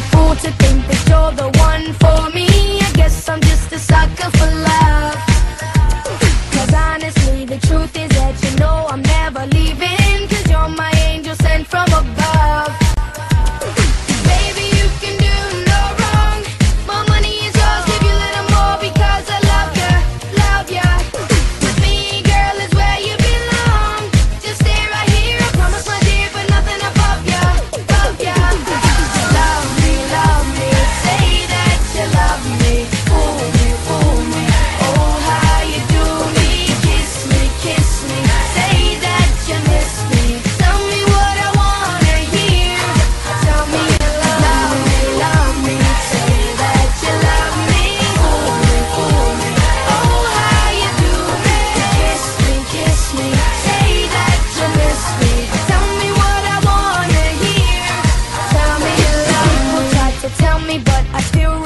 a fool to think that you're the one for me. I guess I'm just a sucker for love. 'Cause honestly, the truth is that you know I'm never leaving, 'cause you're my angel sent from above. Baby, you can do no wrong. My money is yours, give you a little more because I love ya, love ya. With me, girl, is where you belong. Just stay right here, I promise, my dear, but nothing above ya, above ya. Love me, say that you love me. Fool me, fool me, oh how you do me. Kiss me, say that you miss me. Tell me what I wanna hear. Tell me you love me, say that you love me. Fool me, oh how you do me. Kiss me, say that you miss me. Tell me what I wanna hear. Tell me you love me. People try to tell me, but I still